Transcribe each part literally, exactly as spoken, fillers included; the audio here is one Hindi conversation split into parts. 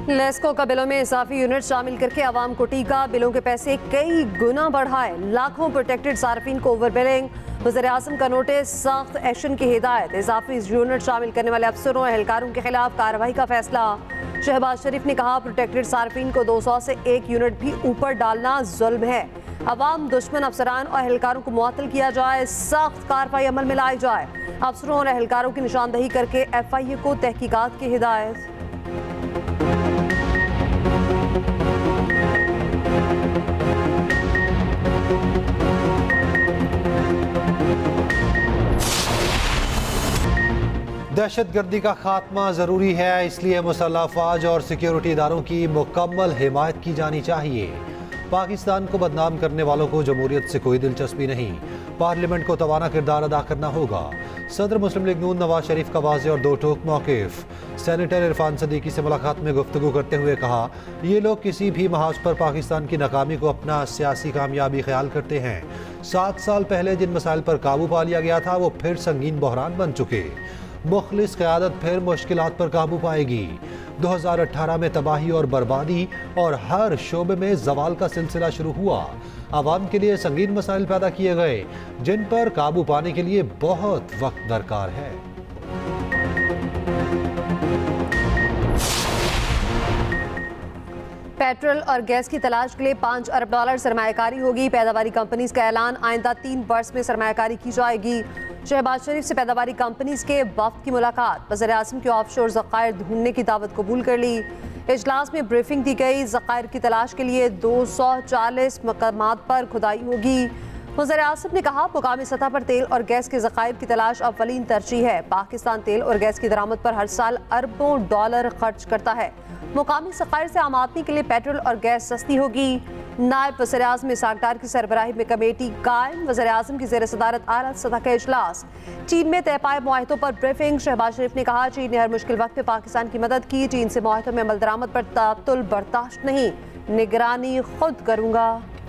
लेस्को का बिलों में इजाफी यूनिट शामिल करके आवाम को टीका, बिलों के पैसे कई गुना बढ़ाए, लाखों प्रोटेक्टेड सार्फिन को ओवर बिलिंग। वज़ीर आज़म का नोटिस, सख्त एक्शन की हिदायत, इजाफी यूनिट शामिल करने वाले अफसरों एहलकारों के खिलाफ कार्रवाई का फैसला। शहबाज शरीफ ने कहा, प्रोटेक्टेड सार्फिन को दो सौ से एक यूनिट भी ऊपर डालना जुल्म है। अवाम दुश्मन अफसरान और एहलकारों को मुअत्तल किया जाए, सख्त कार्रवाई अमल में लाई जाए। अफसरों और एहलकारों की निशानदही करके एफ आई ए को तहकीकात की हिदायत। दहशत गर्दी का खात्मा ज़रूरी है, इसलिए मुसल्लह अफवाज और सिक्योरिटी इदारों की मुकम्मल हिमायत की जानी चाहिए। पाकिस्तान को बदनाम करने वालों को जमहूरियत से कोई दिलचस्पी नहीं, पार्लियामेंट को तवाना किरदार अदा करना होगा। सदर मुस्लिम लीग नून नवाज शरीफ का वाज़ेह और दो टोक मौक़िफ़। सेनेटर इरफान सदीकी से मुलाकात में गुफ्तगू करते हुए कहा, ये लोग किसी भी महाज पर पाकिस्तान की नाकामी को अपना सियासी कामयाबी ख्याल करते हैं। सात साल पहले जिन मसाइल पर काबू पा लिया गया था वो फिर संगीन बहरान बन चुके। मुखलिस क़यादत फिर मुश्किलात पर काबू पाएगी। दो हज़ार अठारह में तबाही और बर्बादी और हर शोबे में जवाल का सिलसिला शुरू हुआ। आवाम के लिए संगीन मसाइल पैदा किए गए, जिन पर काबू पाने के लिए बहुत वक्त दरकार है। पेट्रोल और गैस की तलाश के लिए पाँच अरब डॉलर सरमायाकारी होगी। पैदावारी कंपनीज का ऐलान, आइंदा तीन बरस में सरमायाकारी की जाएगी। शहबाज शरीफ से पैदावारी कंपनीज के वफ्द की मुलाकात, वज़ीर आज़म के ऑफशोर ज़खायर ढूंढने की दावत कबूल कर ली। इजलास में ब्रीफिंग दी गई, ज़खायर की तलाश के लिए दो सौ चालीस मकामात पर खुदाई होगी। वज़ीर आज़म ने कहा, मुकामी सतह पर तेल और गैस के ज़खायर की तलाश अव्वलीन तरजीह है। पाकिस्तान तेल और गैस की दरामद पर हर साल अरबों डॉलर खर्च करता है। मुकामी ज़खायर से आम आदमी के लिए पेट्रोल और गैस सस्ती होगी। नायब वज़ीर आज़म इसाकडार की सरबराही में कमेटी कायम, वज़ीर आज़म की ज़ेर सदारत आला सतह का इजलास। चीन में तय पाए मुआहदों पर ब्रीफिंग, शहबाज शरीफ ने कहा, चीन ने हर मुश्किल वक्त में पाकिस्तान की मदद की। चीन से मुआहदों में अमल दरामद पर तातुल बर्दाश्त नहीं, निगरानी खुद करूँगा।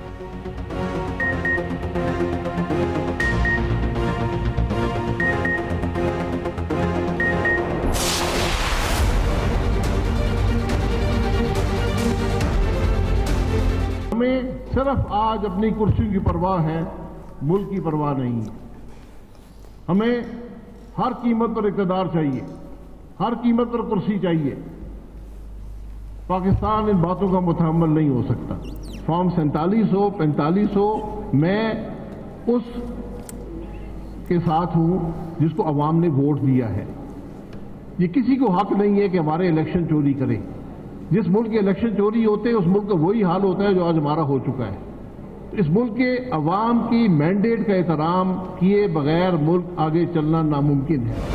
हमें सिर्फ आज अपनी कुर्सी की परवाह है, मुल्क की परवाह नहीं है। हमें हर कीमत पर इक़्तिदार चाहिए, हर कीमत पर कुर्सी चाहिए। पाकिस्तान इन बातों का मुतहम्मल नहीं हो सकता। फॉर्म सैंतालीस हो, पैंतालीस हो, मैं उस के साथ हूं जिसको अवाम ने वोट दिया है। ये किसी को हक नहीं है कि हमारे इलेक्शन चोरी करें। जिस मुल्क के इलेक्शन चोरी होते हैं उस मुल्क का वही हाल होता है जो आज हमारा हो चुका है। इस मुल्क के अवाम की मैंडेट का एहतराम किए बगैर मुल्क आगे चलना नामुमकिन है।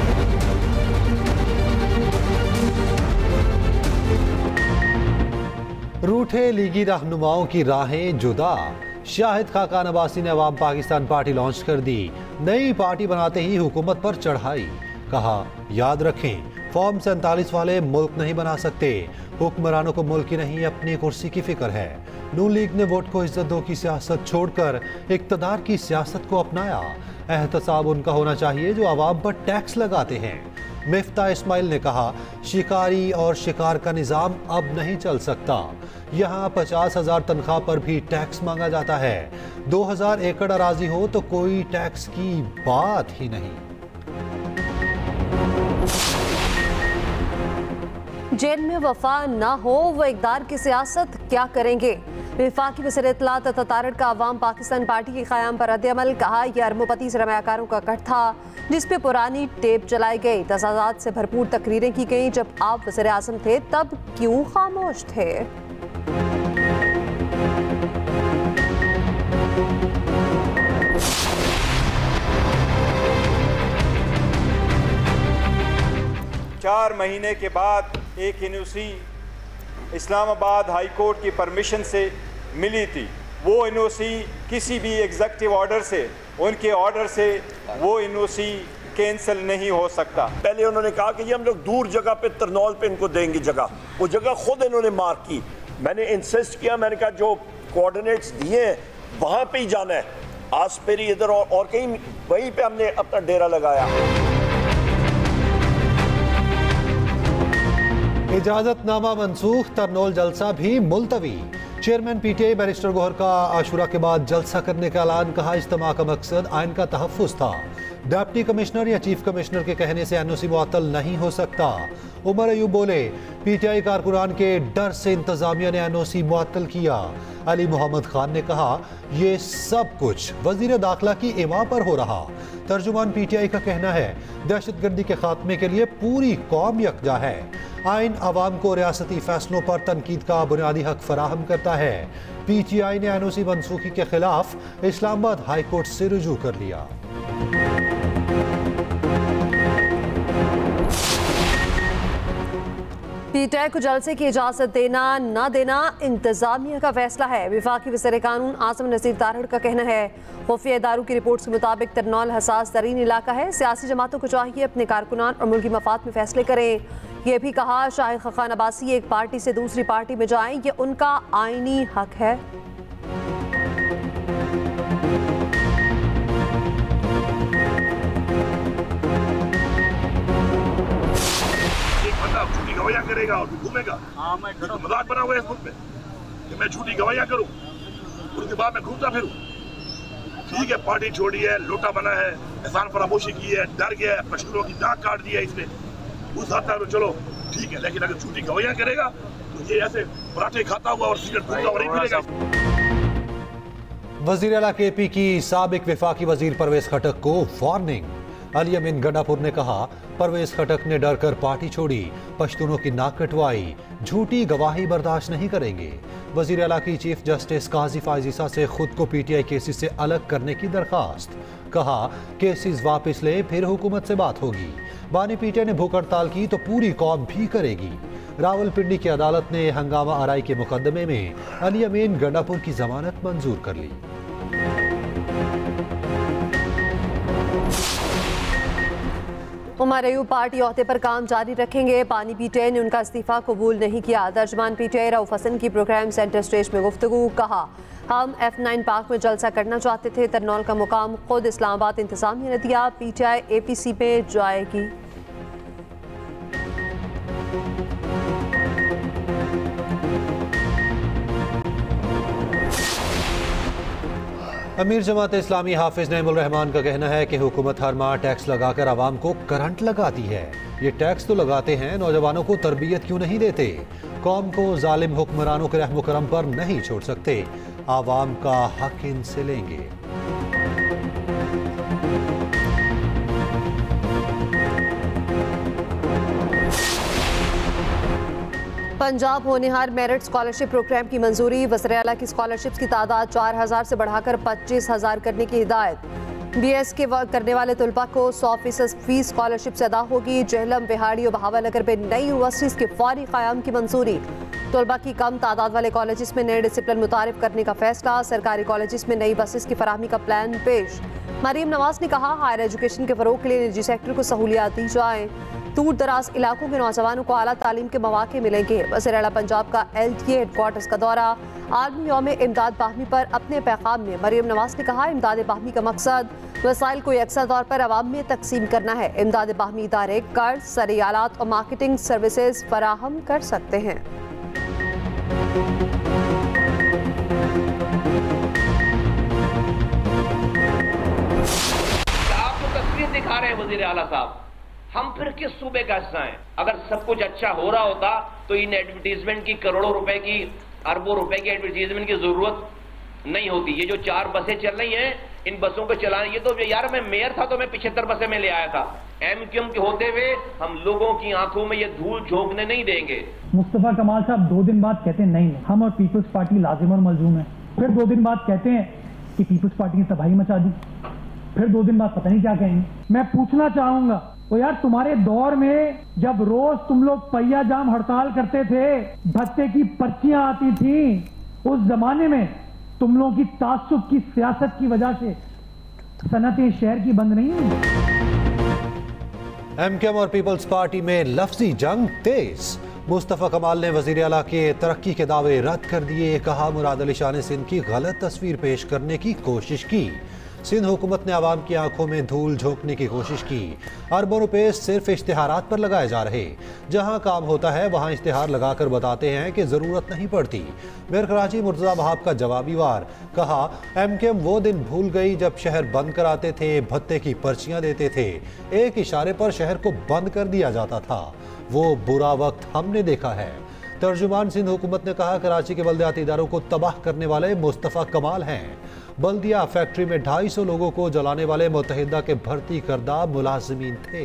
रूठे लीगी रहनुमाओं की राहें जुदा, शाहिद खाकान अब्बासी ने अवाम पाकिस्तान पार्टी लॉन्च कर दी। नई पार्टी बनाते ही हुकूमत पर चढ़ाई, कहा, याद रखें फॉर्म सैंतालीस वाले मुल्क नहीं बना सकते। हुक्मरानों को मुल्क की नहीं अपनी कुर्सी की फिक्र है। नून लीग ने वोट को इज्जत दो की सियासत छोड़कर इक्तदार की सियासत को अपनाया। एहतसाब उनका होना चाहिए जो आवाम पर टैक्स लगाते हैं। मिफ्ता इस्माइल ने कहा, शिकारी और शिकार का निज़ाम अब नहीं चल सकता। यहाँ पचास हजार तनख्वाह पर भी टैक्स मांगा जाता है। दो हजार एकड़ अराजी हो तो कोई टैक्स की बात ही नहीं। जेल में वफा ना हो वो इक़्तिदार की सियासत क्या करेंगे। वफाकी वज़ीर इत्तलात अता तारड़ का अवाम पाकिस्तान पार्टी के क़याम पर रद्द-ए-अमल, कहा, यह अरबोपति सरमायाकारों का कट था जिस पे पुरानी टेप चलाई गई, तज़ादात से भरपूर तकरीरें की गई। जब आप वज़ीर आज़म थे तब क्यों खामोश थे। चार महीने के बाद एक एनओसी इस्लामाबाद हाई कोर्ट की परमिशन से मिली थी। वो एनओसी किसी भी एग्जीक्यूटिव ऑर्डर से, उनके ऑर्डर से वो एनओसी कैंसिल नहीं हो सकता। पहले उन्होंने कहा कि ये हम लोग दूर जगह पे तरनौल पे इनको देंगे जगह, वो जगह खुद इन्होंने मार्क की। मैंने इंसिस्ट किया, मैंने कहा जो कोऑर्डिनेट्स दिए हैं वहाँ पे ही जाना है, आसपेरी इधर और, और कहीं वहीं पे हमने अपना डेरा लगाया। इजाजतनामा मनसूख, तरनोल जलसा भी मुलतवी। चेयरमैन पीटीआई बैरिस्टर गौहर का आशुरा के बाद जलसा करने का ऐलान। कहा इज्तिमा का मकसद आइन का तहफ्फुज था। डिप्टी कमिश्नर या चीफ कमिश्नर के कहने से एनओसी मुअत्तल नहीं हो सकता। उमर अयूब बोले, पीटीआई कारकुनान के डर से इंतजामिया ने एनओसी मुअत्तल किया। अली मोहम्मद खान ने कहा, ये सब कुछ वजीर दाखिला की इमा पर हो रहा। तर्जुमान पीटीआई का कहना है, दहशतगर्दी के खात्मे के लिए पूरी कौम यकजा है। आइन अवाम को रियासती फैसलों पर तनकीद का बुनियादी हक फराहम करता है। पीटीआई ने एनओसी मनसूखी के खिलाफ इस्लामाबाद हाई कोर्ट से रुजू कर लिया। पीटीआई को जलसे की इजाजत देना न देना इंतजामिया का फैसला है। विफाकी वज़ीर कानून आसिम नज़ीर तारड़ का कहना है, खुफिया इदारों की रिपोर्ट के मुताबिक तरनौल हसास तरीन इलाका है। सियासी जमातों को चाहिए अपने कारकुनान और मुल्की मफाद में फैसले करें। यह भी कहा, शाहिद खखान अब्बासी एक पार्टी से दूसरी पार्टी में जाएं, ये उनका आईनी हक है। झूठी गवाहियां करेगा और घूमेगा। हाँ, मैं मजाक बना हुआ है इस मुल्क में कि मैं झूठी गवाहियां करूं, उसके बाद मैं घूमता फिरूं। ठीक है, पार्टी छोड़ी है, लोटा बना है, एहसान फरामोशी की है, डर गया है, मशहूरों की नाक काट दी है इसने, उस हद तक चलो ठीक है। लेकिन अगर झूठी गवाहियां करेगा तो ये ऐसे पराठे खाता हुआ और सिगरेट पीता हुआ नहीं फिरेगा। वजीर आला के पी की साबिक विफाकी वजीर परवेज खटक को वार्निंग। अली अमीन गंडापुर ने कहा, परवेज खटक ने डर कर पार्टी छोड़ी, पश्तूनों की नाक कटवाई, झूठी गवाही बर्दाश्त नहीं करेंगे। वजीर आला की चीफ जस्टिस काजी फायजीसा से खुद को पीटीआई केसेस से अलग करने की दरखास्त। कहा, केसेस वापस ले, फिर हुकूमत से बात होगी। बानी पीटीआई ने भूख हड़ताल की तो पूरी कौम भी करेगी। रावलपिंडी की अदालत ने हंगामा आराई के मुकदमे में अली अमीन गंडापुर की जमानत मंजूर कर ली। उमर अयूब पार्टी ओहदे पर काम जारी रखेंगे। पानी पीटीआई ने उनका इस्तीफा कबूल नहीं किया। तर्जुमान पीटीआई रऊफ हसन की प्रोग्राम सेंटर स्टेज में गुफ्तगू। कहा, हम एफ नाइन पार्क में जलसा करना चाहते थे, तरनौल का मुकाम खुद इस्लामाबाद इंतजामिया ने दिया। पीटीआई एपीसी में जाएगी। अमीर जमात इस्लामी हाफिज नईमुल रहमान का कहना है कि हुकूमत हर माह टैक्स लगाकर आवाम को करंट लगाती है। ये टैक्स तो लगाते हैं, नौजवानों को तरबियत क्यों नहीं देते? कौम को जालिम हुक्मरानों के रहम करम पर नहीं छोड़ सकते। आवाम का हक इनसे लेंगे। पंजाब होनहार मेरिट स्कॉलरशिप प्रोग्राम की मंजूरी। वज़ीर आला की स्कॉलरशिप्स की तादाद चार हजार से बढ़ाकर पच्चीस हजार करने की हिदायत। बी एस के वर्क करने वाले तलबा को सौ फीसद फीस स्कॉलरशिप से अदा होगी। जहलम, बिहाड़ी और बहावलनगर में नई यूनिवर्सिटीज के फौरी क़याम की मंजूरी। तलबा की कम तादाद वाले कॉलेजेस में नए डिसिप्लिन मुतारिफ करने का फैसला। सरकारी कॉलेजेस में नई बसेस की फराहमी का प्लान पेश। मरीम नवाज ने कहा, हायर एजुकेशन के फरोग के लिए निजी सेक्टर को सहूलियात दी जाए। दूर दराज इलाकों के नौजवानों को आला तालीम के मौके मिलेंगे। वज़ीर आला पंजाब का एल टी ए हेडक्वार्टर्स का दौरा। आलमी यौम इमदाद बाहमी पर अपने पैगाम में मरीम नवाज ने कहा, इमदाद बाहमी का मकसद वसाइल को यकसा तौर पर अवाम में तकसीम करना है। इमदाद बाहमी इदारे कर्ज, सरी आलात और मार्केटिंग सर्विसेज फराहम कर सकते हैं। आपको तस्वीर दिखा रहे हैं वज़ीर आला साहब, हम फिर किस सूबे का हिस्सा हैं? अगर सब कुछ अच्छा हो रहा होता तो इन एडवर्टीजमेंट की करोड़ों रुपए की, अरबों रुपए की एडवर्टीजमेंट की जरूरत नहीं होती। ये जो चार बसें चल रही हैं, इन बसों को चलाने, ये तो यार मैं मेयर था तो मैं पिछहत्तर बसें में ले आया था। एम क्यू एम के होते हुए हम लोगों की आंखों में ये धूल झोंकने नहीं देंगे। मुस्तफा कमाल साहब दो दिन बाद कहते हैं नहीं हम और पीपल्स पार्टी लाजिम और मलजूम है। फिर दो दिन बाद कहते हैं कि पीपल्स पार्टी ने तबाही मचा दी। फिर दो दिन बाद पता नहीं क्या कहेंगे। मैं पूछना चाहूंगा, तो यार तुम्हारे दौर में जब रोज तुम लोग पहिया जाम हड़ताल करते थे, भत्ते की पर्चियां आती थी, उस जमाने में तुम लोगों की तासुब की सियासत की वजह से सनतें शहर की बंद नहीं हुई। एम क्यू एम और पीपल्स पार्टी में लफ्जी जंग तेज। मुस्तफा कमाल ने वजीर आला के तरक्की के दावे रद्द कर दिए। कहा, मुराद अली शाह ने सिंध की गलत तस्वीर पेश करने की कोशिश की। सिंध हुकूमत ने आवाम की आंखों में धूल झोंकने की कोशिश की। अरबों रुपए सिर्फ इश्तिहारात पर लगाए जा रहे, जहां काम होता है वहां इश्तिहार लगाकर बताते हैं कि जरूरत नहीं पड़ती। मेयर कराची मुर्तजा वहाब का जवाबी वार, कहा एम के एम वो दिन भूल गई जब शहर बंद कराते थे, भत्ते की पर्चियां देते थे, एक इशारे पर शहर को बंद कर दिया जाता था। वो बुरा वक्त हमने देखा है। तर्जुमान सिंध हुकूमत ने कहा कराची के बल्दियाती इदारों को तबाह करने वाले मुस्तफ़ा कमाल हैं। बल्दिया फैक्ट्री में ढाई सौ लोगों को जलाने वाले मुत्तहिदा के भर्ती करदा मुलाजिमीन थे।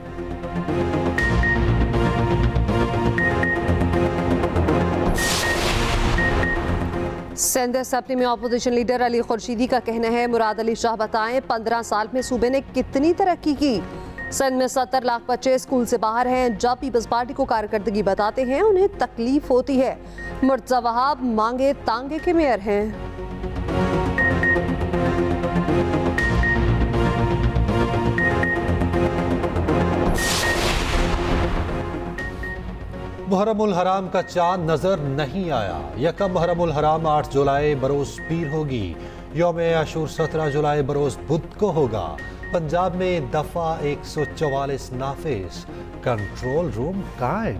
सिंध असेंबली में अपोजिशन लीडर अली खुर्शीदी का कहना है, मुराद अली शाह बताएं पंद्रह साल में सूबे ने कितनी तरक्की की। सिंध में सत्तर लाख बच्चे स्कूल से बाहर हैं। जब पीपल्स पार्टी को कारकर्दगी बताते हैं उन्हें तकलीफ होती है। मुर्तजा वहाब मांगे तांगे के मेयर हैं। मुहर्रमुल हराम का चांद नजर नहीं आया। यकम मुहर्रमुल हराम आठ जुलाई बरोज पीर होगी। यौम आशूर सत्रह जुलाई बरोज बुध को होगा। पंजाब में दफा एक सौ चौवालीस नाफिज, कंट्रोल रूम कायम।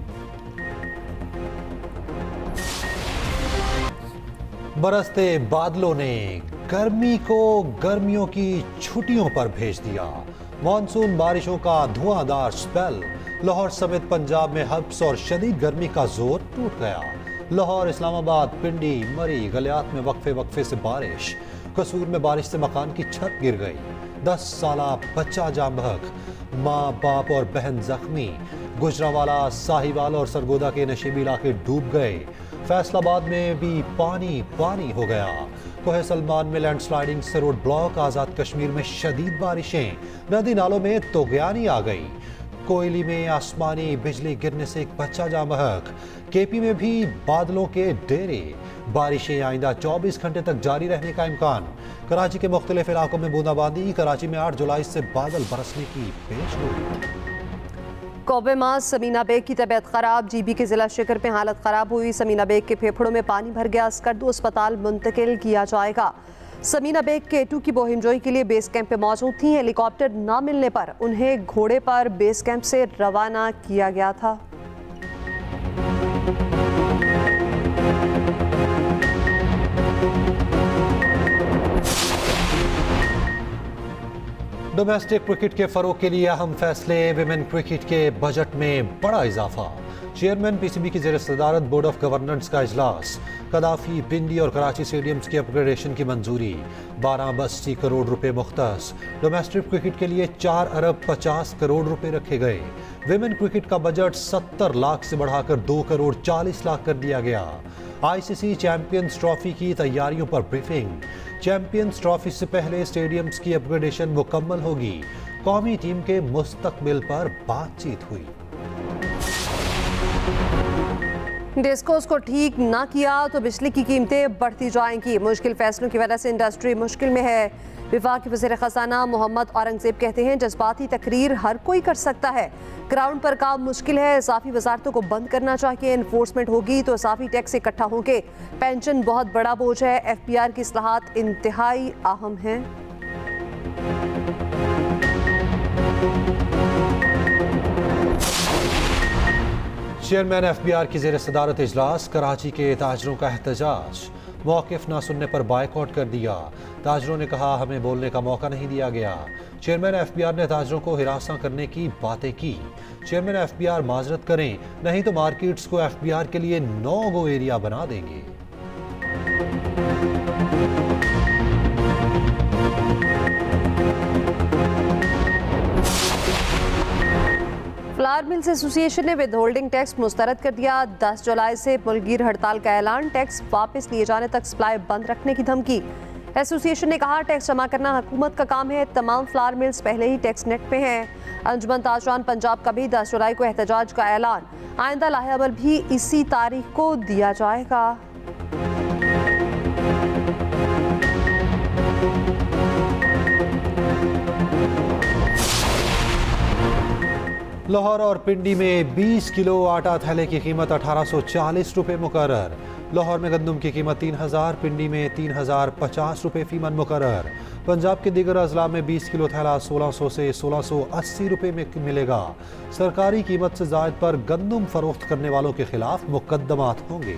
बरसते बादलों ने गर्मी को गर्मियों की छुट्टियों पर भेज दिया। मानसून बारिशों का धुआंधार स्पेल। लाहौर समेत पंजाब में हब्स और शदीद गर्मी का जोर टूट गया। लाहौर, इस्लामाबाद, पिंडी, मरी, गलियात में वक्फे वक्फे से बारिश। कसूर में बारिश से मकान की छत गिर गई। दस साला बच्चा जाम बहक, माँ बाप और बहन जख्मी। गुजरावाला, साहिवाल और सरगोदा के नशीबी इलाके डूब गए। फैसलाबाद में भी पानी पानी हो गया। कोहे सलमान में लैंडस्लाइडिंग से रोड ब्लॉक। आज़ाद कश्मीर में शदीद बारिशें। नदी नालों में तोगयानी आ गई। कोयली में आसमानी बिजली गिरने से एक बच्चा जाम बहक। केपी में भी बादलों के डेरे। बारिशें आइंदा चौबीस घंटे तक जारी रहने का इम्कान। कराची के मुख्तलिफ इलाकों में बूंदाबांदी। कराची में आठ जुलाई से बादल बरसने की पेशगोई। कौबे मां समीना बेग की तबीयत खराब। जीबी के जिला शिकर में हालत खराब हुई। समीना बेग के फेफड़ों में पानी भर गया। स्कर्दू अस्पताल मुंतकिल किया जाएगा। समीना बेग केटू की बोहिमजोई के लिए बेस कैंप पे मौजूद थी। हेलीकॉप्टर न मिलने पर उन्हें घोड़े पर बेस कैंप से रवाना किया गया था। डोमेस्टिक क्रिकेट के फरोग के लिए अहम फैसले। विमेन क्रिकेट के बजट में बड़ा इजाफा। चेयरमैन पीसीबी की ज़ेर सदारत बोर्ड ऑफ गवर्नेंस का इजलास। कदाफी, पिंडी और कराची स्टेडियम्स की अपग्रेडेशन की मंजूरी। बारह बस्ती करोड़ रुपए मुख्तस। डोमेस्टिक क्रिकेट के लिए चार अरब पचास करोड़ रुपए रखे गए। विमेन क्रिकेट का बजट सत्तर लाख से बढ़ाकर दो करोड़ चालीस लाख कर दिया गया। आईसीसी चैंपियंस ट्रॉफी की तैयारियों पर ब्रीफिंग। चैंपियंस ट्रॉफी से पहले स्टेडियम्स की अपग्रेडेशन मुकम्मल होगी। कौमी टीम के मुस्तकबिल पर बातचीत हुई। डिस्कोस को ठीक ना किया तो बिजली की कीमतें बढ़ती जाएंगी। मुश्किल फैसलों की वजह से इंडस्ट्री मुश्किल में है। विफाक वज़ीर ख़ज़ाना मोहम्मद औरंगज़ेब कहते हैं जज्बाती तकरीर हर कोई कर सकता है, ग्राउंड पर काम मुश्किल है। इजाफी वजारतों को बंद करना चाहिए। इन्फोर्समेंट होगी तो इजाफी टैक्स इकट्ठा होंगे। पेंशन बहुत बड़ा बोझ है। एफ पी आर की इस्लाहात इंतहाई अहम है। चेयरमैन एफ बी आर की ज़ेर सदारत इजलास। कराची के ताजरों का एहतजाज। मौक़िफ़ ना सुनने पर बायकॉट कर दिया। ताजरों ने कहा हमें बोलने का मौका नहीं दिया गया। चेयरमैन एफ बी आर ने ताजरों को हिरासा करने की बातें की। चेयरमैन एफ बी आर माजरत करें, नहीं तो मार्केट्स को एफ बी आर के लिए नो गो एरिया बना देंगे। फ्लावर मिल्स एसोसिएशन ने विद होल्डिंग टैक्स मुस्तरद कर दिया। दस जुलाई से मुल्कगीर हड़ताल का ऐलान। टैक्स वापस लिए जाने तक सप्लाई बंद रखने की धमकी। एसोसिएशन ने कहा टैक्स जमा करना हुकूमत का काम है। तमाम फ्लावर मिल्स पहले ही टैक्स नेट पे हैं। अंजुमन ताजरान पंजाब का भी दस जुलाई को एहतजाज का ऐलान। आइंदा लाहेअमल भी इसी तारीख को दिया जाएगा। लाहौर और पिंडी में बीस किलो आटा थैले की कीमत अठारह सौ चालीस रुपये मुकर्रर। लाहौर में गंदम की कीमत तीन हज़ार, पिंडी में तीन हज़ार पचास रुपये फीमन मुकर्रर। पंजाब के दीगर अजला में बीस किलो थैला सोलह सौ से सोलह सौ अस्सी रुपए में मिलेगा। सरकारी कीमत से जायद पर गंदम फरोख्त करने वालों के खिलाफ मुकदमात होंगे।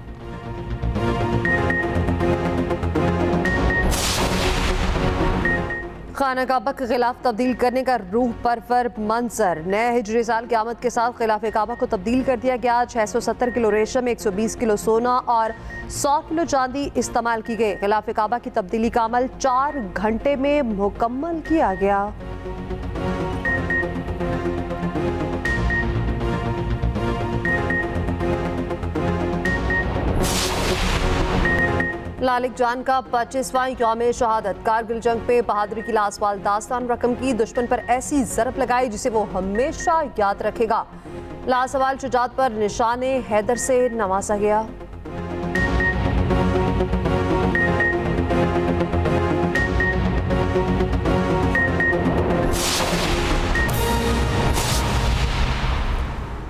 खाना काबा के खिलाफ तब्दील करने का रूह परवर मंजर। नए हिजरी साल की आमद के साथ खिलाफ काबा को तब्दील कर दिया गया। छह सौ सत्तर किलो रेशम, एक सौ बीस किलो सोना और सौ किलो चांदी इस्तेमाल की गई। खिलाफ काबा की तब्दीली का अमल चार घंटे में मुकम्मल किया गया। लालिक जान का पच्चीसवां यौम शहादत। कारगिल जंग पे बहादुरी की लाजवाल दास्तान रकम की। दुश्मन पर ऐसी जरब लगाई जिसे वो हमेशा याद रखेगा। लासवाल शुजात पर निशाने हैदर से नवाजा गया।